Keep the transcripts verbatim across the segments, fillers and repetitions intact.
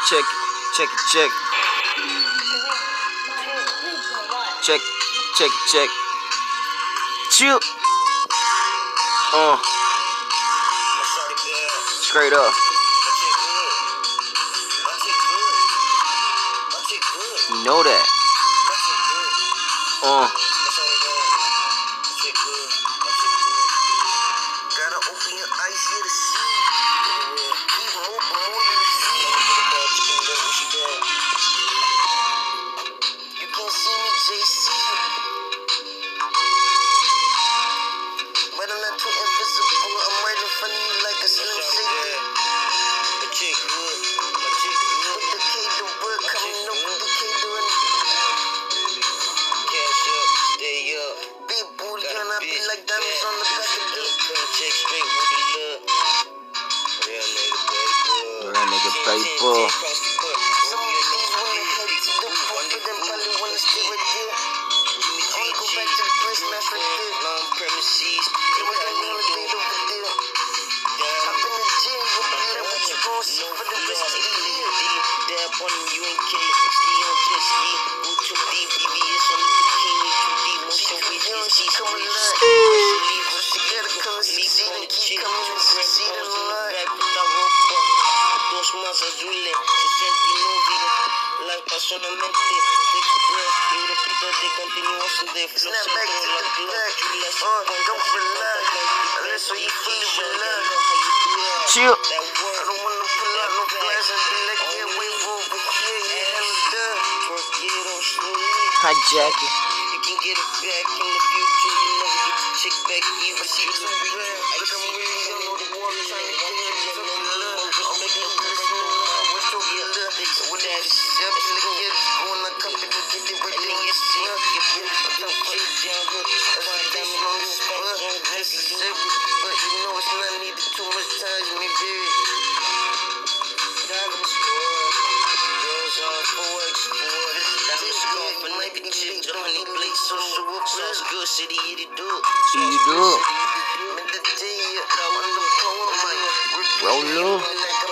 check it, check it, check. Check, check, check. Chill. Uh. Straight up. You know that. Uh. Gotta open your eyes here to see. Keep moving, more you see. You can see me, J C. But I'm not too invisible. I'm right in front of you like a slim shady. My chick good. My chick good. With the K to work, coming up with the K to run. Cash up, stay up. Big booty, gonna be like diamonds on the back of the check straight with the love. Real nigga paper. Real nigga paper. Some of these wanna head to the pulpit and probably wanna stay right there. I wanna go back to the place, smash right there. Long premises. It was a little bit over there. Hop in the gym, you'll be like what you gon' see for the rest of the year. Dab on U N K, ski on jet ski. Go too deep, V V S on the bikini, too deep. Motion with you, she come alive. She gotta come and succeed and keep coming and succeed in life. Dos más azules, sesenta y nueve. Like personalmente, take a breath. You repito, te continúas de flow. Snap back to the back. Uh, don't relax. Unless so you fully relax. Chill. I don't wanna pull out no flash and be like, yeah, wave over here. Yeah, hella done. Hijacking. You can get it back in the future. You never get the chick back. Even see the bad. Like I'm really young on the wall trying to get it. I'm making a person know what's so good. With that shit, I'm gonna get it. Going to come and get it right there. Yes, yeah. I'm shit down here. That's why I'm diamond on the spot. Necessary. But you know it's not needed too much time. Me, baby. Diamond score. Girls on four X four. Diamond score for nineteen chips. Jahuxnee Blaxegold. Sauce good, city, eat it, do it. See you do it. Roll up.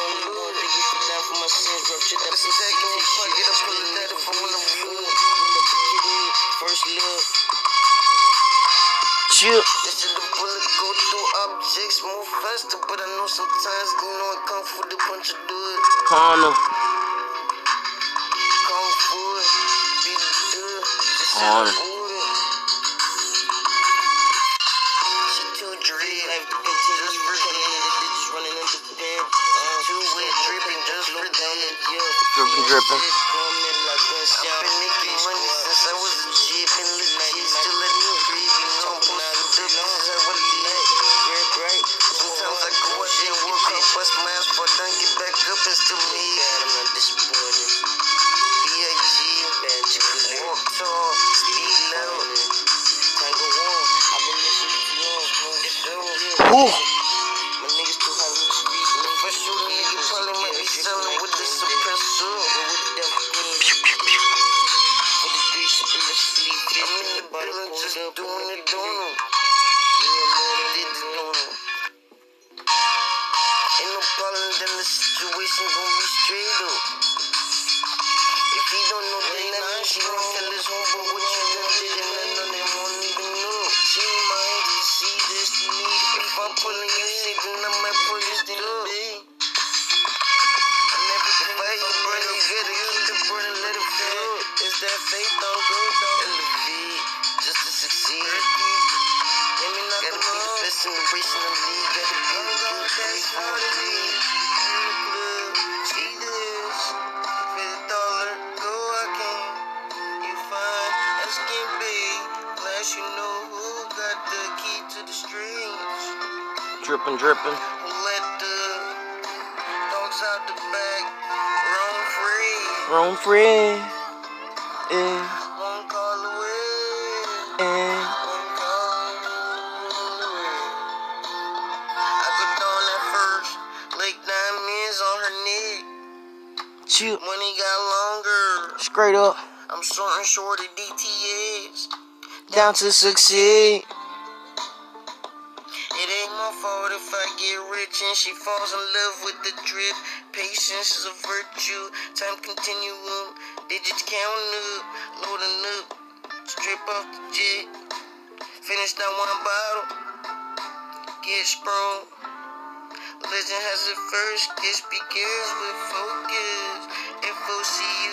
Chill. This is the bullet go through objects move faster, but I know sometimes you know it come for the punch to do it. Corner. Come for it, be the dude. This is Corner. the order. She too dread, life to continue. Just for the end of the ditch running under the pen. Too wet, dripping, just for the end. Dripping, dripping. I've been making money since I was a kid. Been legit, still let me breathe. You know I'm supposed to do this. I what it like. Very bright. Sometimes I go out there and work up, bust my ass for done, get back up and still me. God, I'm not disappointed. B I G, magically. Walk tall, speed loud. Tango on. I've been listening to long. It's so good. Ooh. My niggas too hot in the street. If I shoot a nigga, probably might be selling with the suppressor. With the devil queen. For the three sipping the sleep. I'm in the building just doing it, doing it. Ain't no problem, then the situation gon' be straight up. If he don't know, then that means he gon' tell his homeboy what you done did, and none of them won't even know. She might see this to me. If I'm pulling you shit, then I might pull you still up. I never fight you, burn it, get it, keep the burn and let it flow. Is that faith on good, though? Elevate, just to succeed. Let me not gotta be the best in the race in the league. Gotta be the good best for the league. See this, fifty dollar, go again. You find us can be, unless you know who got the key to the strings. Dripping, dripping. Who let the dogs out the back, roam free. Roam free. Yeah. One call away. And One call away. I go down that first, like diamonds on her neck. chill. Money got longer. Straight up. I'm sorting short of D T S. Down to succeed. It ain't more my fault if I get rich and she falls in love with the drip. Patience is a virtue, time continuum, digits counting up, loading up, strip off the jet, finish that one bottle, get sprung. Legend has it first, kiss begins with focus, F O C U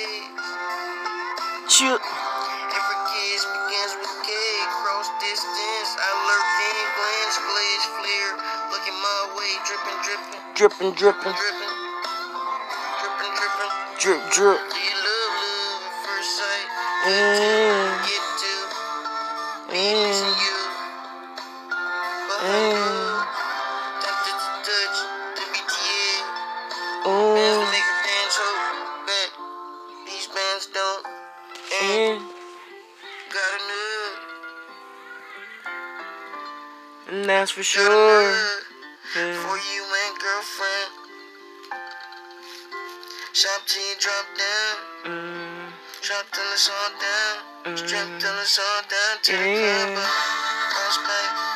S. Chill. Every kiss begins with K, cross distance, I lurk in, glance, blaze, flare, looking my way, dripping, dripping, Dripping, dripping. dripping, dripping, dripping. Drip, drip. Do you love love at first sight? Mm. Get to be Mm. missing you. Behind love, tempted to touch the B T A. Bands Mm. make a dance, hope that these bands don't. And Mm. gotta know, And that's for gotta sure. know. Mm. For you and girlfriend, shop till you drop down. Mm. Drop till it's all down. Mm. Strip till it's all down. To the Yeah. club, bounce back.